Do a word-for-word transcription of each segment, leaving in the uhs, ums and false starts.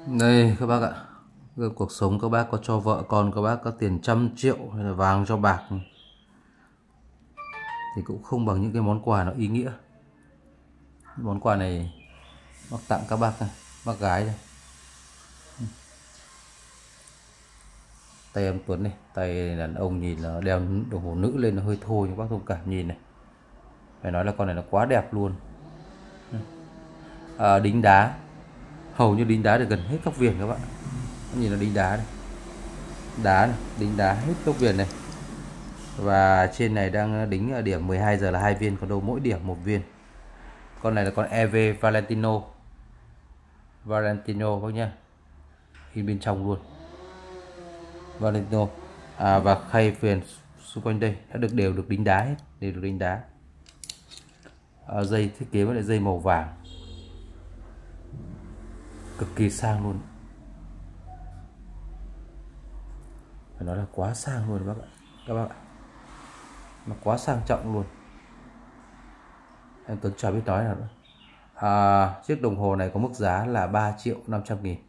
Đây các bác ạ, cuộc sống các bác có cho vợ con các bác có tiền trăm triệu hay là vàng cho bạc thì cũng không bằng những cái món quà nó ý nghĩa. Món quà này bác tặng các bác này, bác gái này. Tay em Tuấn này, tay đàn ông nhìn là đeo đồng hồ nữ lên nó hơi thô, nhưng bác thông cảm nhìn này, phải nói là con này nó quá đẹp luôn. À, đính đá, hầu như đính đá được gần hết các viền các bạn. Nhìn là đính đá này, đá này, đính đá hết các viền này. Và trên này đang đính ở điểm mười hai giờ là hai viên, còn đâu mỗi điểm một viên. Con này là con e vê Valentino Valentino bác nhá, in bên trong luôn Valentino. À, và khay viền xung quanh đây đã được đều được đính đá hết, đều được đính đá. À, dây thiết kế với lại dây màu vàng, cực kỳ sang luôn, phải nói là quá sang luôn bác ạ, các bác ạ, nó quá sang trọng luôn. Em Tuấn chả biết nói nào nữa. À, chiếc đồng hồ này có mức giá là ba triệu năm trăm nghìn.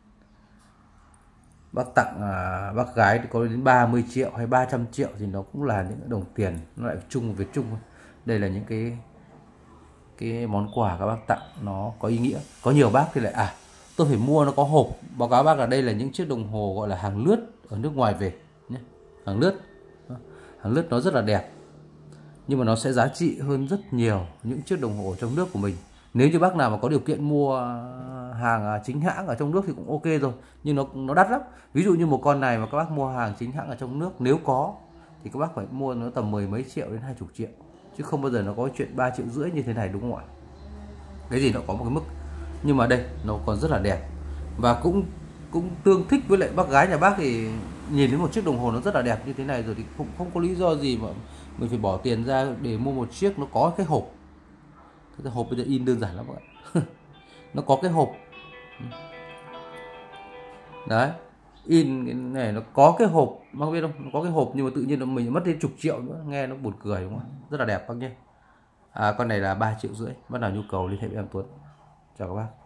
Bác tặng à, bác gái thì có đến ba mươi triệu hay ba trăm triệu thì nó cũng là những đồng tiền, nó lại chung Việt chung. Đây là những cái cái món quà các bác tặng nó có ý nghĩa. Có nhiều bác thì lại à tôi phải mua nó có hộp. Báo cáo bác là đây là những chiếc đồng hồ gọi là hàng lướt ở nước ngoài về nhé. Hàng lướt, hàng lướt nó rất là đẹp, nhưng mà nó sẽ giá trị hơn rất nhiều những chiếc đồng hồ trong nước của mình. Nếu như bác nào mà có điều kiện mua hàng chính hãng ở trong nước thì cũng ok rồi, nhưng nó nó đắt lắm. Ví dụ như một con này mà các bác mua hàng chính hãng ở trong nước, nếu có thì các bác phải mua nó tầm mười mấy triệu đến hai chục triệu, chứ không bao giờ nó có chuyện ba triệu rưỡi như thế này, đúng không ạ? Cái gì nó có một cái mức, nhưng mà đây nó còn rất là đẹp. Và cũng cũng tương thích với lại bác gái nhà bác, thì nhìn thấy một chiếc đồng hồ nó rất là đẹp như thế này rồi thì cũng không có lý do gì mà mình phải bỏ tiền ra để mua một chiếc nó có cái hộp. Cái hộp bây giờ in đơn giản lắm các bạn. Nó có cái hộp đấy, in cái này nó có cái hộp, bác biết không, nó có cái hộp nhưng mà tự nhiên mình mất đến chục triệu nữa, nghe nó buồn cười đúng không? Rất là đẹp bác nhé. À, con này là ba triệu rưỡi, bác nào nhu cầu liên hệ với em Tuấn. Chào các bác.